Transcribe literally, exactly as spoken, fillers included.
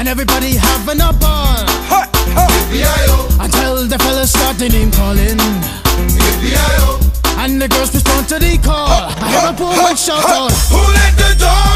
and everybody having a ball. Yippee-yi-yo, Until the fellas start the name calling, yippee-yi-yo, and the girls respond to the call. I hear a poor one shout out, who let the dog